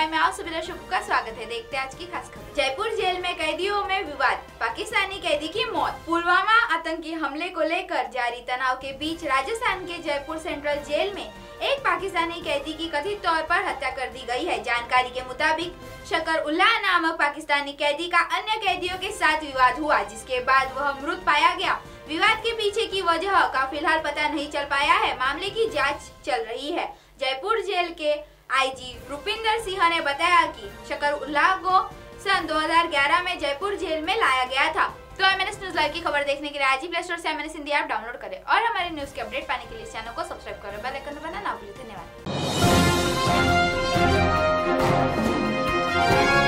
Time में आप सभी दर्शकों का स्वागत है। देखते हैं आज की खास खबर। जयपुर जेल में कैदियों में विवाद, पाकिस्तानी कैदी की मौत। पुलवामा आतंकी हमले को लेकर जारी तनाव के बीच राजस्थान के जयपुर सेंट्रल जेल में एक पाकिस्तानी कैदी की कथित तौर पर हत्या कर दी गई है। जानकारी के मुताबिक शकर उल्लाह नामक पाकिस्तानी कैदी का अन्य कैदियों के साथ विवाद हुआ, जिसके बाद वह मृत पाया गया। विवाद के पीछे की वजह का फिलहाल पता नहीं चल पाया है। मामले की जांच चल रही है। जयपुर जेल के आईजी रुपिंदर सिंह ने बताया कि शकर उल्लाह को सन 2011 में जयपुर जेल में लाया गया था। तो MNS न्यूज लाइव की खबर देखने के लिए आज ही प्ले स्टोर से MNS हिंदी ऐप डाउनलोड करें और हमारे न्यूज के अपडेट पाने के लिए चैनल को सब्सक्राइब करें, बेल आइकन दबाना ना भूलें। धन्यवाद।